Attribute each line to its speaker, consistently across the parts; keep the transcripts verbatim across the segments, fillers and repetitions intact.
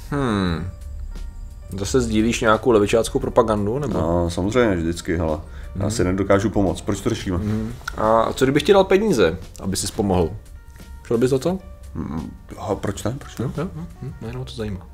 Speaker 1: Hmm. Zase sdílíš nějakou levičáckou propagandu? Nebo?
Speaker 2: No, samozřejmě, vždycky, hele. Já si nedokážu pomoct. Proč to řešíme?
Speaker 1: Hmm. A co kdybych ti dal peníze, aby jsi pomohl? Šel bys za to?
Speaker 2: Hmm. A proč ne? Proč ne?
Speaker 1: Jo, jo, jo. Najednou to zajímá.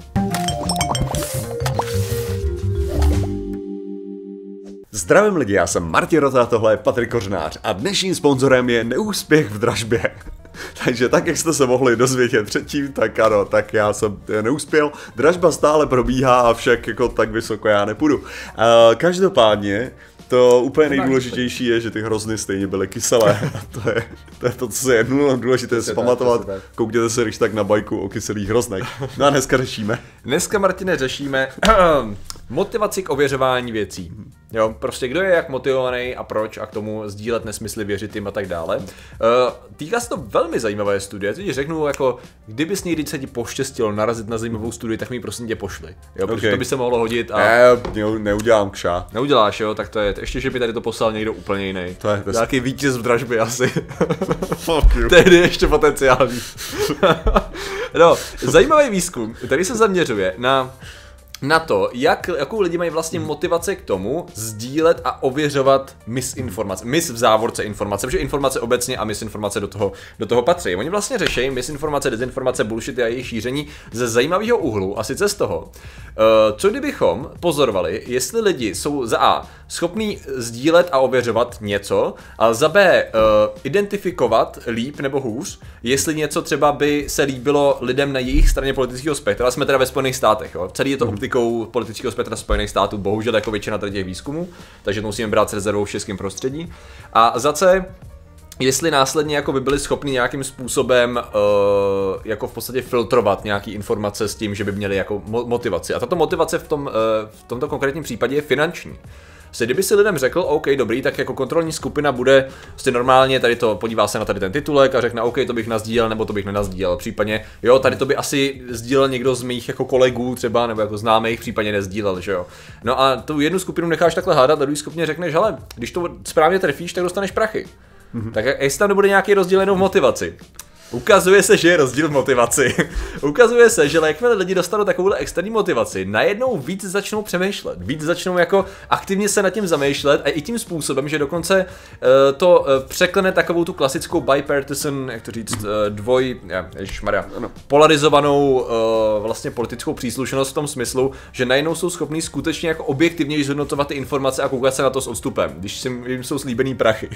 Speaker 2: Zdravím lidi, já jsem Martin Rota, tohle je Patrik Kořenář a dnešním sponzorem je Neúspěch v dražbě. Takže tak, jak jste se mohli dozvědět předtím, tak ano, tak já jsem neuspěl. Dražba stále probíhá, avšak jako tak vysoko já nepůjdu. Uh, každopádně, to úplně nejdůležitější je, že ty hrozny stejně byly kyselé. to, je, to je to, co je důležité si pamatovat. Koukněte se když tak na bajku o kyselých hroznech. No a dneska řešíme.
Speaker 1: Dneska, Martine, řešíme motivaci k ověřování věcí. Jo, prostě kdo je jak motivovaný a proč a k tomu sdílet nesmysly, věřit jim a tak dále. Uh, týká se to velmi zajímavé studie, teď řeknu jako, kdybys někdy se ti poštěstilo narazit na zajímavou studii, tak mi ji prosím tě pošli. Jo, protože okay. To by se mohlo hodit a...
Speaker 2: Ne, neudělám kša.
Speaker 1: Neuděláš, jo, tak to je, ještě, že by tady to poslal někdo úplně jiný.
Speaker 2: To je
Speaker 1: nějaký vítěz v dražbě asi. Tehdy ještě potenciální. No, zajímavý výzkum, který se zaměřuje na... na to, jak, jakou lidi mají vlastně motivace k tomu sdílet a ověřovat misinformace. Mis v závorce informace, protože informace obecně a misinformace do toho, do toho patří. Oni vlastně řeší misinformace, dezinformace, bullshity a jejich šíření ze zajímavého úhlu, a sice z toho, co kdybychom pozorovali, jestli lidi jsou za A schopní sdílet a ověřovat něco, a za B identifikovat líp nebo hůř, jestli něco třeba by se líbilo lidem na jejich straně politického spektra. Jsme teda ve Spojených státech, jo. Celý je to optikou politického spektra Spojených států, bohužel jako většina těch výzkumů, takže to musíme brát s rezervou v českém prostředí. A za C, jestli následně jako by byli schopni nějakým způsobem uh, jako v podstatě filtrovat nějaký informace s tím, že by měli jako mo- motivaci. A tato motivace v, tom, uh, v tomto konkrétním případě je finanční. Se kdyby si lidem řekl, OK, dobrý, tak jako kontrolní skupina bude prostě normálně, tady to podívá se na tady ten titulek a řekne, OK, to bych nazdílel nebo to bych nenazdílel. Případně, jo, tady to by asi sdílel někdo z mých jako kolegů třeba nebo jako známých, případně nezdílel, že jo. No a tu jednu skupinu necháš takhle hádat a druhý skupině řekneš, hele, když to správně trefíš, tak dostaneš prachy. Mm-hmm. Tak jestli tam nebude nějaký rozdíl jenom v motivaci. Ukazuje se, že je rozdíl v motivaci. Ukazuje se, že jakmile lidi dostanou takovou externí motivaci, najednou víc začnou přemýšlet, víc začnou jako aktivně se nad tím zamýšlet a i tím způsobem, že dokonce uh, to uh, překlene takovou tu klasickou bipartisan, jak to říct, uh, dvoj, ježišmarja, polarizovanou uh, vlastně politickou příslušnost v tom smyslu, že najednou jsou schopní skutečně jako objektivně zhodnocovat ty informace a koukat se na to s odstupem, když jim jsou slíbený prachy.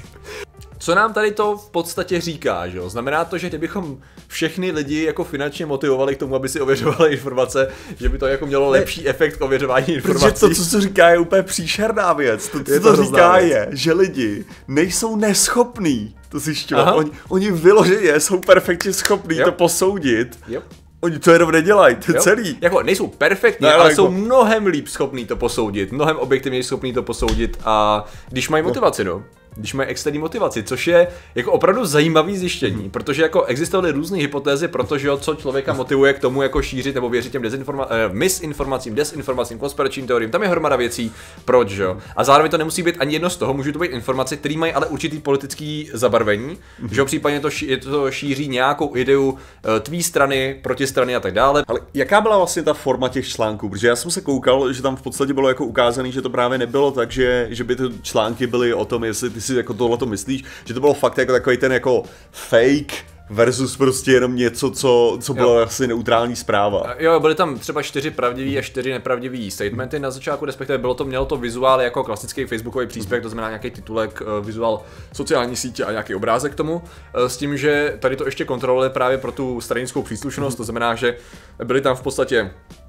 Speaker 1: Co nám tady to v podstatě říká, že jo? Znamená to, že kdybychom všechny lidi jako finančně motivovali k tomu, aby si ověřovali informace, že by to jako mělo lepší efekt k ověřování informací.
Speaker 2: Protože to, co se říká, je úplně příšerná věc. To, co
Speaker 1: je
Speaker 2: to,
Speaker 1: to
Speaker 2: říká,
Speaker 1: věc.
Speaker 2: je, že lidi nejsou neschopní to zjišťovat. Oni, oni vyloženě jsou perfektně schopní
Speaker 1: jo.
Speaker 2: to posoudit.
Speaker 1: Jo.
Speaker 2: Oni to jenom nedělají, to je
Speaker 1: jo.
Speaker 2: celý.
Speaker 1: Jako nejsou perfektní,
Speaker 2: ne,
Speaker 1: ale
Speaker 2: jako...
Speaker 1: jsou mnohem líp schopní to posoudit, mnohem objektivněji schopní to posoudit a když mají motivaci, no. Když mají externí motivaci, což je jako opravdu zajímavý zjištění, protože jako existovaly různé hypotézy, protože co člověka motivuje k tomu jako šířit nebo věřit těm dezinforma- eh, misinformacím, desinformacím, konspiračním teoriím, tam je hromada věcí, proč, jo. A zároveň to nemusí být ani jedno z toho, můžou to být informace, které mají ale určitý politický zabarvení, mm-hmm. že jo, případně to, ší, to šíří nějakou ideu eh, tvý strany, protistrany a tak dále.
Speaker 2: Ale jaká byla vlastně ta forma těch článků? Protože já jsem se koukal, že tam v podstatě bylo jako ukázané, že to právě nebylo tak, že, že by ty články byly o tom, jestli ty si jako tohleto myslíš, že to bylo fakt jako takový ten jako fake versus prostě jenom něco, co, co bylo asi neutrální zpráva.
Speaker 1: Jo, byly tam třeba čtyři pravdivý a čtyři nepravdivý statementy na začátku, respektive bylo to, mělo to vizuál jako klasický facebookový příspěvek, to znamená nějaký titulek, vizuál sociální sítě a nějaký obrázek k tomu, s tím, že tady to ještě kontroluje právě pro tu stranickou příslušnost, to znamená, že byly tam v podstatě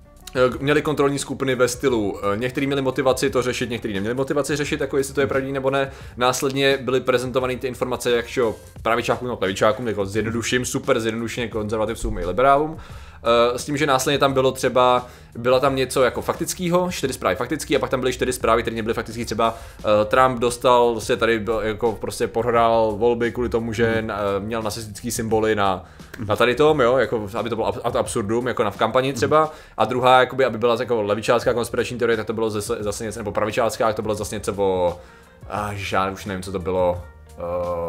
Speaker 1: měli kontrolní skupiny ve stylu, někteří měli motivaci to řešit, někteří neměli motivaci řešit, jako jestli to je pravdivý nebo ne. Následně byly prezentovány ty informace jak čo pravičákům nebo levičákům, jako zjednoduším, super zjednodušeně konzervativcům i liberálům. S tím, že následně tam bylo třeba, byla tam něco jako faktického, čtyři zprávy faktické a pak tam byly čtyři zprávy, které nebyly faktické, třeba uh, Trump dostal, vlastně tady byl, jako prostě prohrál volby kvůli tomu, že mm. měl nacistický symboly na, na tady tom, jo, jako aby to bylo ad absurdum, jako na v kampani třeba, a druhá, jakoby, aby byla jako levičácká konspirační teorie, tak to bylo zase, zase něco, nebo pravičácká, tak to bylo zase něco o, ah, já už nevím, co to bylo. Uh,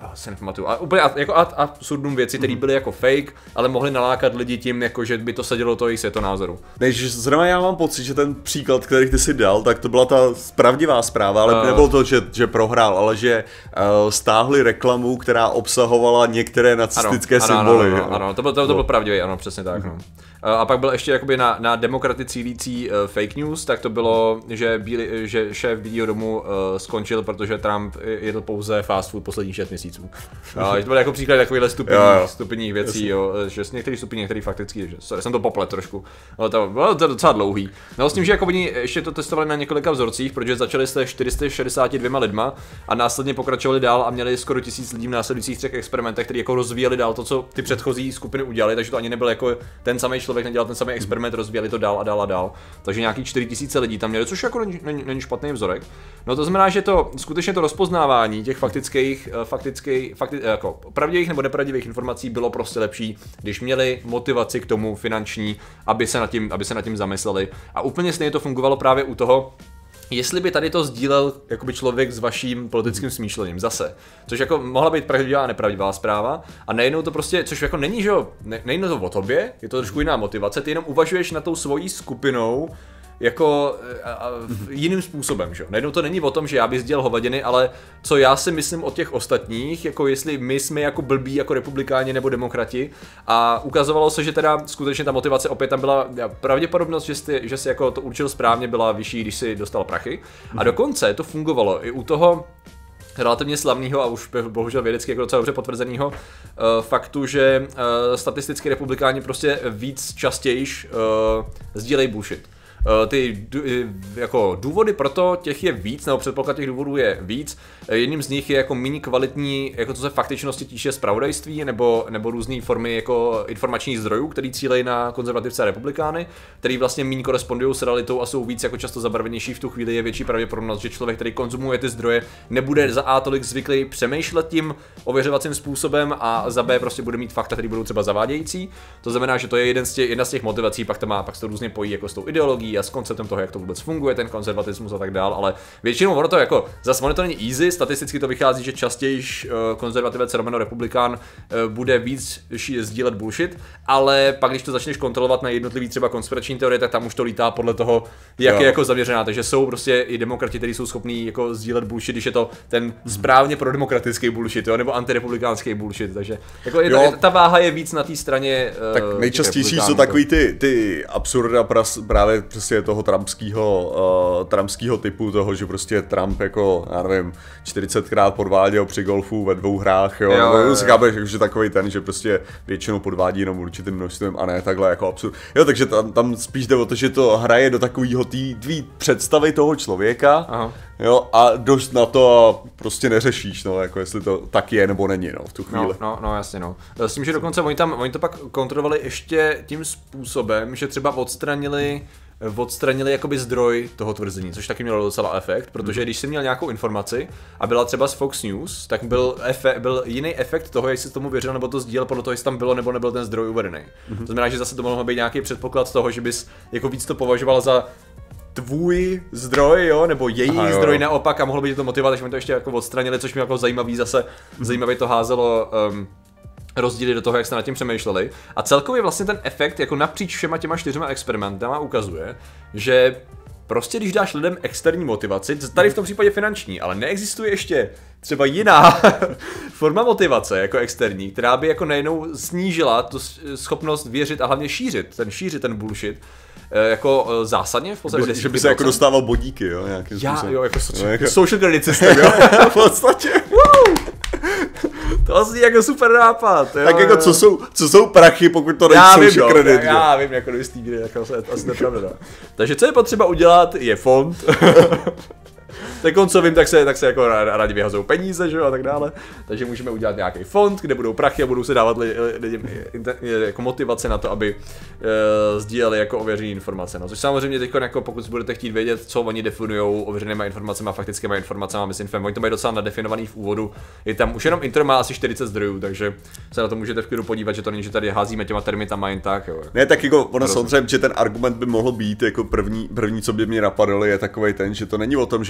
Speaker 1: se nepamatuju. A úplně jako ad absurdum věci, které byly jako fake, ale mohly nalákat lidi tím, jako že by to sedělo do toho jejich světonázoru.
Speaker 2: Než zrovna já mám pocit, že ten příklad, který ty si dal, tak to byla ta pravdivá zpráva, ale uh, nebylo to, že, že prohrál, ale že uh, stáhli reklamu, která obsahovala některé nacistické
Speaker 1: ano,
Speaker 2: symboly.
Speaker 1: Ano, ano, ano, ano, to byl, to, to byl pravdivý, ano, přesně tak. No. A pak byl ještě jakoby na, na demokraty cílící uh, fake news, tak to bylo, že, bíli, že šéf Bílého domu uh, skončil, protože Trump jedl pouze fast food posledních šest měsíců. Uh, to byl jako příklad takovýchhle stupňích, stupňích věcí, jo, že z některých stupňů, některých fakticky, že sorry, jsem to poplet trošku, ale to bylo to docela dlouhý. No s tím, že jako oni ještě to testovali na několika vzorcích, protože začali se čtyři sta šedesát dva lidma a následně pokračovali dál a měli skoro tisíc lidí v následujících třech experimentech, kteří jako rozvíjeli dál to, co ty předchozí skupiny udělali, takže to ani nebyl jako ten samý člověk nedělal ten samý experiment, rozvíjeli to dál a dál a dál. Takže nějaký čtyři tisíce lidí tam měli, což jako není, není, není špatný vzorek. No to znamená, že to skutečně to rozpoznávání těch faktických, faktických, fakti, jako pravdivých nebo nepravdivých informací bylo prostě lepší, když měli motivaci k tomu finanční, aby se nad tím, aby se nad tím zamysleli. A úplně stejně to fungovalo právě u toho, jestli by tady to sdílel jakoby člověk s vaším politickým smýšlením zase, což jako mohla být pravdivá a nepravdivá zpráva a nejednou to prostě, což jako není, že jo, ne, nejde to o tobě, je to trošku jiná motivace, ty jenom uvažuješ nad tou svojí skupinou jako a, a, jiným způsobem, že? Najednou to není o tom, že já bych sdělil hovadiny, ale co já si myslím o těch ostatních, jako jestli my jsme jako blbí, jako republikáni nebo demokrati a ukazovalo se, že teda skutečně ta motivace opět tam byla, pravděpodobnost, že jsi, že jsi jako to určil správně, byla vyšší, když si dostal prachy a dokonce to fungovalo i u toho relativně slavného a už bohužel vědecky jako docela dobře potvrzeného uh, faktu, že uh, statisticky republikáni prostě víc častějiš uh, sdílejí bullshit. Ty jako důvody pro to, těch je víc, nebo předpoklad těch důvodů je víc. Jedním z nich je jako méně kvalitní, jako co se faktičnosti týče zpravodajství, nebo, nebo různé formy jako informačních zdrojů, který cílejí na konzervativce a republikány, který vlastně méně korespondují s realitou a jsou víc jako často zabarvenější. V tu chvíli je větší pravděpodobnost, že člověk, který konzumuje ty zdroje, nebude za A tolik zvyklý přemýšlet tím ověřovacím způsobem a za B prostě bude mít fakta, které budou třeba zavádějící. To znamená, že to je jeden z těch, jedna z těch motivací, pak to má, pak se to různě pojí jako s tou ideologií a s konceptem toho, jak to vůbec funguje, ten konzervatismus a tak dál, ale většinou ono to jako, zase ono to není easy, statisticky to vychází, že častěji uh, konzervativec Romano republikán uh, bude víc sdílet bullshit, ale pak když to začneš kontrolovat na jednotlivý třeba konspirační teorie, tak tam už to lítá podle toho, jak jo. je jako zaměřená, takže jsou prostě i demokrati, kteří jsou schopní jako sdílet bullshit, když je to ten správně prodemokratický bullshit, jo, nebo antirepublikánský bullshit, takže jako je ta, ta váha je víc na té straně. Uh,
Speaker 2: tak nejčastější jsou takový ty, ty absurda pras, právě prostě toho trumpského, uh, trumpského typu toho, že prostě Trump jako, já nevím, čtyřicetkrát podváděl při golfu ve dvou hrách, jo, jo, jo, jo. Si chápeš, že takový ten, že prostě většinou podvádí jenom určitým množstvím a ne takhle jako absurd. Jo, takže tam, tam spíš jde o to, že to hraje do takového té tvý představy toho člověka, aha. Jo, a dost na to a prostě neřešíš, no, jako jestli to tak je nebo není, no, v tu chvíli.
Speaker 1: No, no, no jasně, no. S tím, že dokonce oni tam, oni to pak kontrolovali ještě tím způsobem, že třeba odstranili odstranili jakoby zdroj toho tvrzení, což taky mělo docela efekt, protože když jsi měl nějakou informaci a byla třeba z Fox News, tak byl, efe, byl jiný efekt toho, jestli jsi tomu věřil nebo to sdílel podle toho, jestli tam bylo nebo nebyl ten zdroj uvedený. Mm-hmm. To znamená, že zase to mohlo být nějaký předpoklad z toho, že bys jako víc to považoval za tvůj zdroj, jo, nebo její Aha, zdroj naopak a mohlo být to motivovat, takže mi to ještě jako odstranili, což mi jako zajímavý zase, mm-hmm. zajímavě to házelo um, rozdíly do toho, jak jste nad tím přemýšleli. A celkově vlastně ten efekt jako napříč všema těma čtyřma experimentama ukazuje, že prostě když dáš lidem externí motivaci, tady v tom případě finanční, ale neexistuje ještě třeba jiná forma motivace jako externí, která by jako najednou snížila tu schopnost věřit a hlavně šířit, ten šířit ten bullshit, jako zásadně v podstatě.
Speaker 2: Že by se jako dostával bodíky, jo, nějakým
Speaker 1: Já,
Speaker 2: způsobem.
Speaker 1: jo, jako, so, jako social credit system, jo.
Speaker 2: V podstatě.
Speaker 1: To vlastně jako super nápad. Jo,
Speaker 2: tak jako
Speaker 1: jo.
Speaker 2: Co, jsou, co jsou prachy, pokud to není social
Speaker 1: vím,
Speaker 2: credit.
Speaker 1: Já, já vím, jako do jistý míry, jako asi nepravda. Takže co je potřeba udělat, je fond. Tak co vím, tak se, tak se jako rádi vyhazují peníze, že jo, a tak dále. Takže můžeme udělat nějaký fond, kde budou prachy a budou se dávat lidem jako motivace na to, aby uh, sdíleli jako ověřené informace. No, což samozřejmě teď, jako pokud budete chtít vědět, co oni definují ověřenými informacemi a faktickými informacemi, myslím, oni to mají docela nadefinovaný v úvodu. Je tam už jenom intro má asi čtyřicet zdrojů, takže se na to můžete v klidu podívat, že to není, že tady házíme těma termitama jen tak. Jo.
Speaker 2: Ne, tak jako ono samozřejmě, že ten argument by mohl být jako první, první, co by mě napadlo, je takovej ten, že to není o tom, že by prostě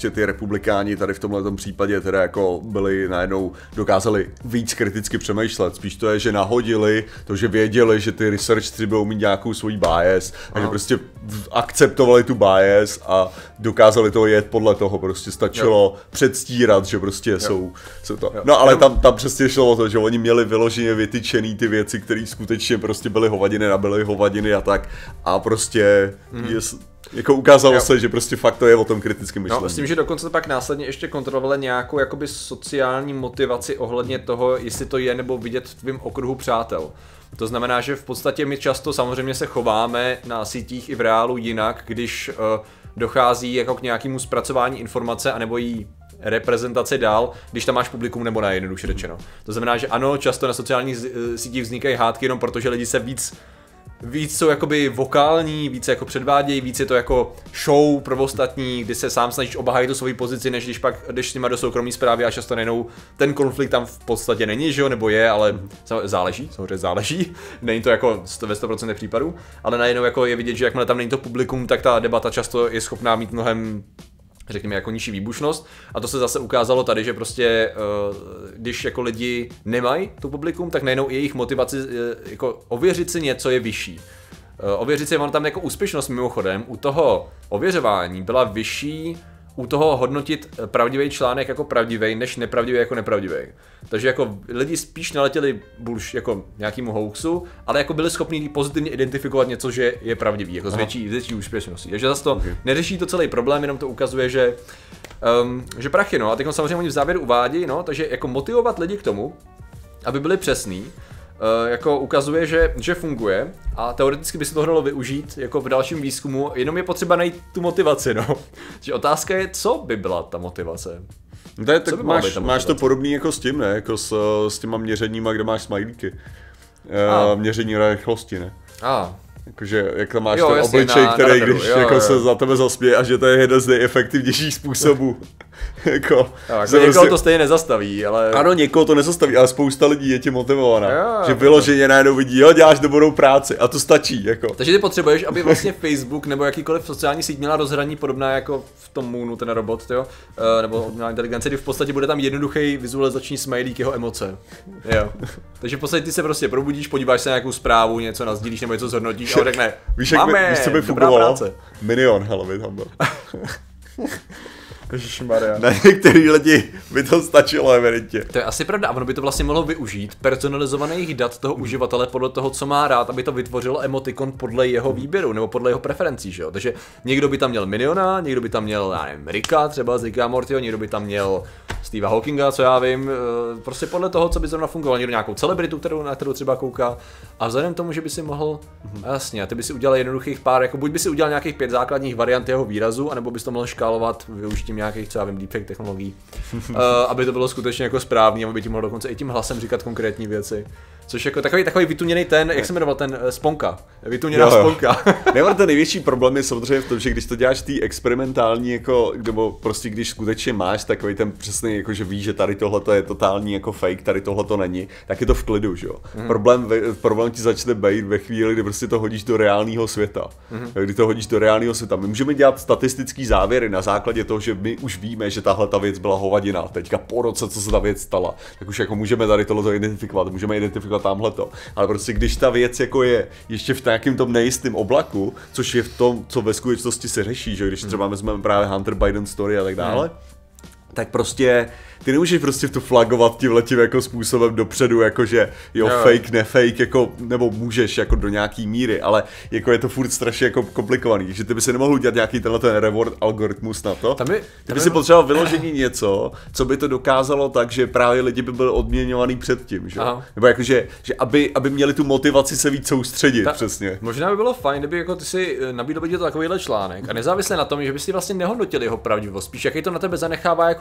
Speaker 2: prostě ty republikáni tady v tomhle případě teda jako byli najednou dokázali víc kriticky přemýšlet. Spíš to je, že nahodili to, že věděli, že ty researchři budou mít nějakou svoji bias a že prostě akceptovali tu bias a dokázali to jet podle toho. Prostě stačilo jo. předstírat, že prostě jo. jsou, jsou to. Jo. No ale tam, tam přesně šlo o to, že oni měli vyloženě vytyčený ty věci, které skutečně prostě byly hovadiny, nabyly hovadiny a tak a prostě mm. je, jako ukázalo jo. se, že prostě fakt to je o tom kritickém myšlení.
Speaker 1: No, myslím, že dokonce pak následně ještě kontrolovali nějakou jakoby sociální motivaci ohledně toho, jestli to je nebo vidět v tvým okruhu přátel. To znamená, že v podstatě my často samozřejmě se chováme na sítích i v reálu jinak, když uh, dochází jako k nějakému zpracování informace anebo jí reprezentaci dál, když tam máš publikum nebo ne, jednoduše řečeno. To znamená, že ano, často na sociálních sítích vznikají hádky jenom protože lidi se víc víc jsou jakoby vokální, víc jako předvádějí, víc je to jako show pro ostatní, kdy se sám snažíš obhájit tu svoji pozici, než když pak jdeš s nima do soukromí zprávy a často nejenom ten konflikt tam v podstatě není, že jo, nebo je, ale záleží, samozřejmě záleží, není to jako ve sto procent případů, ale najednou jako je vidět, že jakmile tam není to publikum, tak ta debata často je schopná mít mnohem řekněme jako nižší výbušnost a to se zase ukázalo tady, že prostě když jako lidi nemají tu publikum, tak najednou jejich motivaci jako ověřit si něco je vyšší. Ověřit si, ono tam jako úspěšnost mimochodem u toho ověřování byla vyšší u toho hodnotit pravdivý článek jako pravdivý, než nepravdivý jako nepravdivý. Takže jako lidi spíš naletěli bullsh jako nějakému hoaxu, ale jako byli schopni pozitivně identifikovat něco, že je pravdivý, jako s větší, větší úspěšností. Takže zase to okay. neřeší to celý problém, jenom to ukazuje, že, um, že prachy, no a teď samozřejmě oni v závěru uvádí, no, takže jako motivovat lidi k tomu, aby byli přesní, Uh, jako ukazuje, že, že funguje a teoreticky by se to dalo využít jako v dalším výzkumu, jenom je potřeba najít tu motivaci, no. Takže otázka je, co by byla ta motivace?
Speaker 2: To je, tak máš, máš to podobný jako s tím, ne? Jako s, s těma měřeníma, kde máš smajlíky. Uh, měření rychlosti, ne?
Speaker 1: Ah.
Speaker 2: Jakože, jak tam máš jo, ten jasně, obličej, na, který na když jo, jako jo. se za tebe zasměje a že to je jeden z nejefektivnějších způsobů. jako,
Speaker 1: jo, jako někoho prostě... to stejně nezastaví, ale...
Speaker 2: Ano, někoho to nezastaví, ale spousta lidí je tím motivovaná.
Speaker 1: Jo,
Speaker 2: že vyloženě najednou vidí, jo, děláš dobrou práci a to stačí. Jako.
Speaker 1: Takže ty potřebuješ, aby vlastně Facebook nebo jakýkoliv sociální síť měla rozhraní podobná jako v tom Moonu, ten robot, jo? Uh, nebo umělá inteligence, kdy v podstatě bude tam jednoduchý vizualizační smajlík jeho emoce. Jo. Takže v podstatě ty se prostě probudíš, podíváš se na nějakou zprávu, něco nazdílíš nebo něco zhodnotíš a on řekne,
Speaker 2: víš, jak
Speaker 1: máme,
Speaker 2: víš, co by fungovalo? Minion, hele, by tam byl.
Speaker 1: Ježišmarja.
Speaker 2: Na některý lidi by to stačilo, evidentně.
Speaker 1: To je asi pravda, a ono by to vlastně mohlo využít personalizovaných dat toho uživatele podle toho, co má rád, aby to vytvořilo emotikon podle jeho výběru nebo podle jeho preferencí, že jo. Takže někdo by tam měl Miniona, někdo by tam měl, já nevím, Ricka třeba z Ricka a Mortyho, někdo by tam měl Steva Hawkinga, co já vím, prostě podle toho, co by zrovna fungovalo, někdo nějakou celebritu, kterou, na kterou třeba kouká. A vzhledem k tomu, že by si mohl, jasně, a ty by si udělal jednoduchých pár, jako buď by si udělal nějakých pět základních variant jeho výrazu, anebo bys to mohl škálovat využitím nějakých, co já vím, deepfake technologií, uh, aby to bylo skutečně jako správný, aby ti mohl dokonce i tím hlasem říkat konkrétní věci. Což jako takový, takový vytuněný ten, jak se jmenoval ten uh, Sponka, vytuněná Sponka.
Speaker 2: Nebo ten největší problém je samozřejmě v tom, že když to děláš tý experimentální, jako, nebo prostě když skutečně máš takový ten přesný, jako že víš, že tady tohle je totální jako fake, tady tohle to není, tak je to v klidu, že jo. Mm. Problém, problém ti začne být ve chvíli, kdy prostě to hodíš do reálného světa. Mm. Kdy to hodíš do reálného světa. My můžeme dělat statistický závěry na základě toho, že my už víme, že tahle ta věc byla hovadina. Teďka po roce, co se ta věc stala, tak už jako můžeme tady tohleto identifikovat, můžeme identifikovat tamhleto. Ale prostě když ta věc jako je ještě v nějakém tom nejistém oblaku, což je v tom, co ve skutečnosti se řeší, že když třeba vezmeme právě Hunter Biden story a tak dále, mm. tak prostě ty nemůžeš prostě to flagovat tímhletím jako způsobem dopředu, jakože jo, no, fake, ne fake, jako, nebo můžeš jako do nějaký míry, ale jako je to furt strašně jako komplikovaný, že ty by si nemohl udělat nějaký tenhle ten reward algoritmus na to. Tam je, tam ty by je... si potřeboval vyložení něco, co by to dokázalo tak, že právě lidi by byli odměňovaný předtím, že? Nebo jakože, že aby, aby měli tu motivaci se víc soustředit, Ta, přesně.
Speaker 1: Možná by bylo fajn, kdyby jako ty si nabídl vidět takovýhle článek a nezávisle na tom, že by si vlastně nehodnotil jeho pravdivost, spíš jaký to na tebe zanechává jako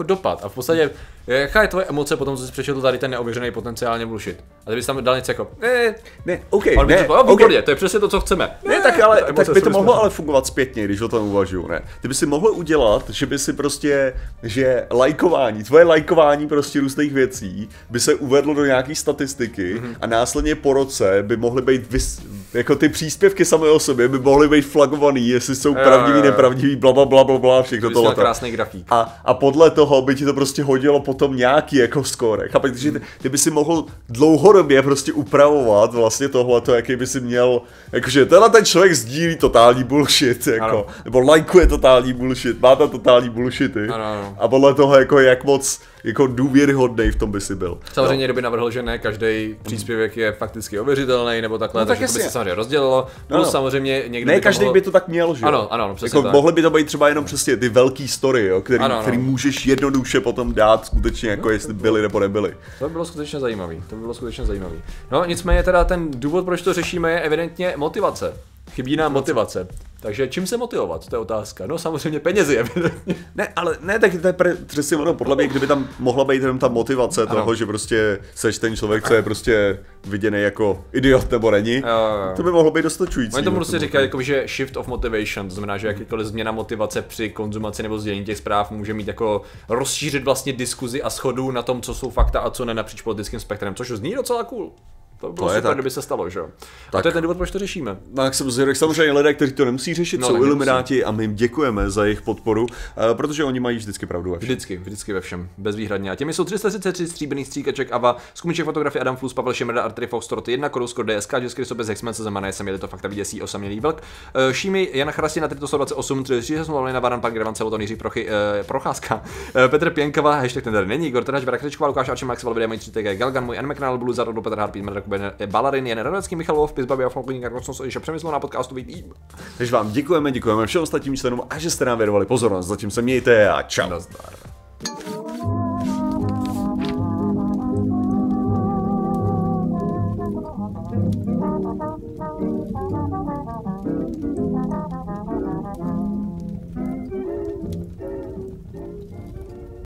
Speaker 1: dopad. A v podstatě, jaká je tvoje emoce potom, co jsi přečetl tady ten neověřený potenciálně bullshit. A ty bys tam dal něco jako, ne,
Speaker 2: ne, OK,
Speaker 1: ale
Speaker 2: ne,
Speaker 1: řekl, okay. To je přesně to, co chceme.
Speaker 2: Ne, tak ale tak by to mohlo ale fungovat zpětně, když o tom uvažuju, ne. Ty by si mohl udělat, že by si prostě, že lajkování, tvoje lajkování prostě různých věcí by se uvedlo do nějaký statistiky mm-hmm. a následně po roce by mohly být, vys, jako ty příspěvky samé o sobě by mohly být flagovaný, jestli jsou pravdivý, nepravdivý, bla, bla, bla, bla, bla, všechno tohle.
Speaker 1: Krásný grafík.
Speaker 2: A, a podle toho by ti to prostě hodilo potom nějaký jako skóre. Chápeš, takže ty, ty by si mohl dlouhodobě prostě upravovat vlastně tohleto, jaký by si měl, jakože tenhle ten člověk sdílí totální bullshit, jako, nebo lajkuje totální bullshit, má tam totální bullshity.
Speaker 1: Ano, ano.
Speaker 2: A podle toho jako jak moc jako důvěryhodnej v tom by si byl.
Speaker 1: Samozřejmě někdo by navrhl, že ne každý příspěvek je fakticky ověřitelný nebo takhle,
Speaker 2: no, tak
Speaker 1: takže to by se samozřejmě rozdělilo.
Speaker 2: No,
Speaker 1: Plus
Speaker 2: no.
Speaker 1: samozřejmě někdo
Speaker 2: ne
Speaker 1: by
Speaker 2: každý
Speaker 1: mohl...
Speaker 2: by to tak měl, že?
Speaker 1: Ano, ano, přesně
Speaker 2: jako,
Speaker 1: tak.
Speaker 2: Mohly by to být třeba jenom přesně ty velký story, jo, který,
Speaker 1: ano, ano.
Speaker 2: který můžeš jednoduše potom dát skutečně jako no, jestli byly nebo nebyly.
Speaker 1: To by bylo skutečně zajímavý. To by bylo skutečně zajímavý. No, nicméně teda ten důvod, proč to řešíme, je evidentně motivace. Chybí nám motivace. Takže čím se motivovat, to je otázka. No samozřejmě penězi, evidentně.
Speaker 2: Ne, ale ne, tak to je pre, přesně ono, podle mě, kdyby tam mohla být jenom ta motivace ano. toho, že prostě seš ten člověk, co je prostě viděný jako idiot nebo není, jo, jo. To by mohlo být dostačující.
Speaker 1: Oni tomu prostě říkají, jako, že shift of motivation, to znamená, že jakýkoliv změna motivace při konzumaci nebo sdělení těch zpráv může mít jako rozšířit vlastně diskuzi a shodu na tom, co jsou fakta a co ne napříč politickým spektrem, což zní docela cool. To by bylo to super, tak. Kdyby se stalo, že jo? A to je ten důvod, proč to řešíme.
Speaker 2: Tak jsem zvědavý, samozřejmě lidé, kteří to nemusí řešit, no, jsou ilumináti a my jim děkujeme za jejich podporu, uh, protože oni mají vždycky pravdu ve všem.
Speaker 1: Vždycky, vždycky ve všem, bezvýhradně. A těmi jsou tři sta třicet tři stříbrných stříkaček Ava, Skumiček fotografie Adam Flus, Pavel Šemrda, Artry Fox, Trot jedna, Korusko, D S K, Český sobě z Hexman, se Zemana, jsem jeli to fakta vyděsí, osamělý vlk. Uh, Šími, Jana Chrastina, tři sto dvacet osm, tři tři smlouvali na Varan, Park Gravan, Celoton, Jiří Prochy, uh, Procházka, uh, Petr Pěnkava, hashtag ten tady není, Igor Trnač, Brakřečková, Lukáš Arčem, Max Valvidě, mají tři T G, Galgan, můj Anime kanál, Blue Zardo, Petr Harpít, Marek Balarin, Jan Radecký, Michal Wolf, Pizbabi a Falkoník, Rosnos, ještě přemysl na podcastový tým.
Speaker 2: Takže vám děkujeme, děkujeme všem ostatním členům a že jste nám věnovali pozornost. Zatím se mějte a čau.
Speaker 1: Nazdar.